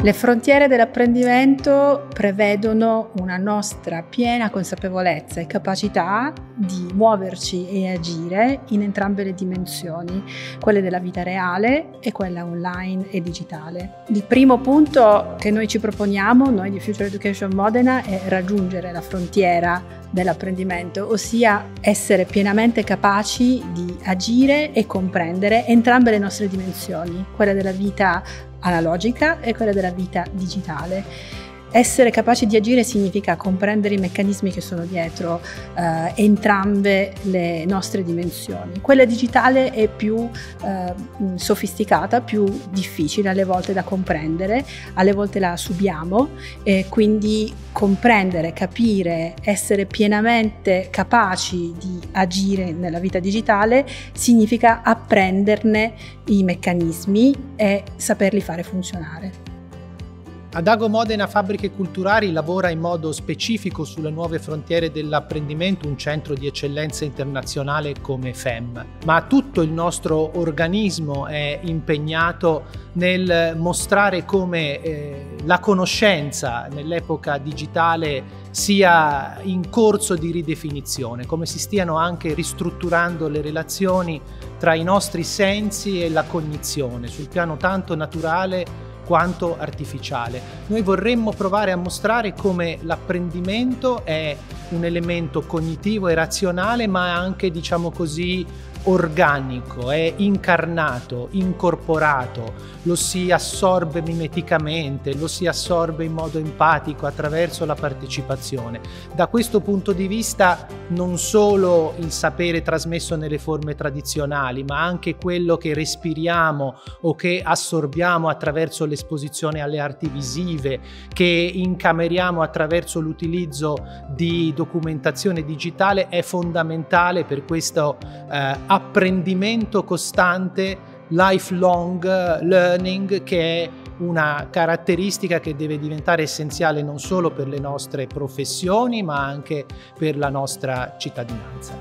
Le frontiere dell'apprendimento prevedono una nostra piena consapevolezza e capacità di muoverci e agire in entrambe le dimensioni, quelle della vita reale e quella online e digitale. Il primo punto che noi ci proponiamo, noi di Future Education Modena, è raggiungere la frontiera dell'apprendimento, ossia essere pienamente capaci di agire e comprendere entrambe le nostre dimensioni, quella della vita analogica e quella della vita digitale. Essere capaci di agire significa comprendere i meccanismi che sono dietro entrambe le nostre dimensioni. Quella digitale è più sofisticata, più difficile alle volte da comprendere, alle volte la subiamo, e quindi comprendere, capire, essere pienamente capaci di agire nella vita digitale significa apprenderne i meccanismi e saperli fare funzionare. Adago Modena Fabbriche Culturali lavora in modo specifico sulle nuove frontiere dell'apprendimento, un centro di eccellenza internazionale come FEM, ma tutto il nostro organismo è impegnato nel mostrare come la conoscenza nell'epoca digitale sia in corso di ridefinizione, come si stiano anche ristrutturando le relazioni tra i nostri sensi e la cognizione sul piano tanto naturale quanto artificiale. Noi vorremmo provare a mostrare come l'apprendimento è un elemento cognitivo e razionale, ma anche, diciamo così, organico, è incarnato, incorporato, lo si assorbe mimeticamente, lo si assorbe in modo empatico attraverso la partecipazione. Da questo punto di vista non solo il sapere trasmesso nelle forme tradizionali, ma anche quello che respiriamo o che assorbiamo attraverso l'esposizione alle arti visive, che incameriamo attraverso l'utilizzo di documentazione digitale, è fondamentale per questo apprendimento costante, lifelong learning, che è una caratteristica che deve diventare essenziale non solo per le nostre professioni, ma anche per la nostra cittadinanza.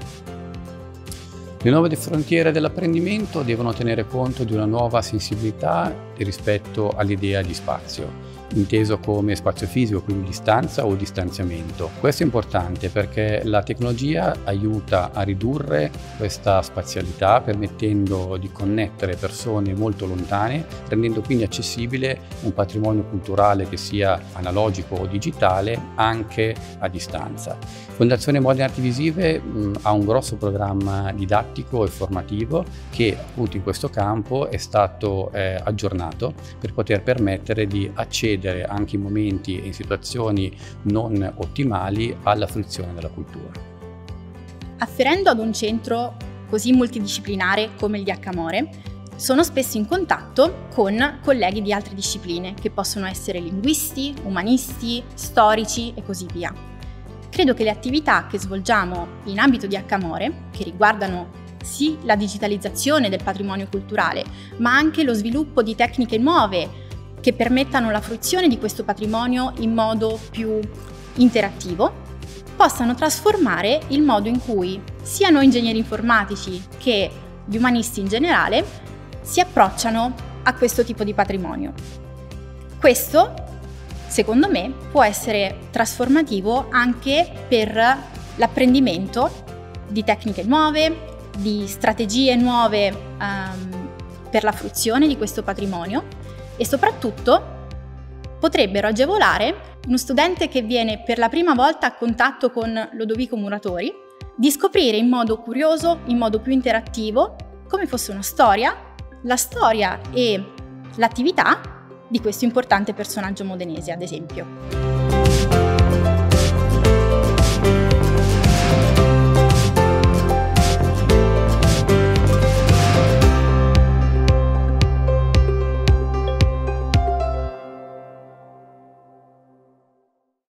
Le nuove frontiere dell'apprendimento devono tenere conto di una nuova sensibilità rispetto all'idea di spazio, inteso come spazio fisico, quindi distanza o distanziamento. Questo è importante perché la tecnologia aiuta a ridurre questa spazialità, permettendo di connettere persone molto lontane, rendendo quindi accessibile un patrimonio culturale che sia analogico o digitale anche a distanza. Fondazione Modena Arti Visive ha un grosso programma didattico e formativo che appunto in questo campo è stato aggiornato per poter permettere di accedere anche in momenti e in situazioni non ottimali alla fruizione della cultura. Afferendo ad un centro così multidisciplinare come il DH Amore, sono spesso in contatto con colleghi di altre discipline, che possono essere linguisti, umanisti, storici e così via. Credo che le attività che svolgiamo in ambito DH Amore, che riguardano sì la digitalizzazione del patrimonio culturale, ma anche lo sviluppo di tecniche nuove che permettano la fruizione di questo patrimonio in modo più interattivo, possano trasformare il modo in cui sia noi ingegneri informatici che gli umanisti in generale si approcciano a questo tipo di patrimonio. Questo, secondo me, può essere trasformativo anche per l'apprendimento di tecniche nuove, di strategie nuove per la fruizione di questo patrimonio, e soprattutto potrebbero agevolare uno studente che viene per la prima volta a contatto con Lodovico Muratori di scoprire in modo curioso, in modo più interattivo, come fosse una storia, la storia e l'attività di questo importante personaggio modenese, ad esempio.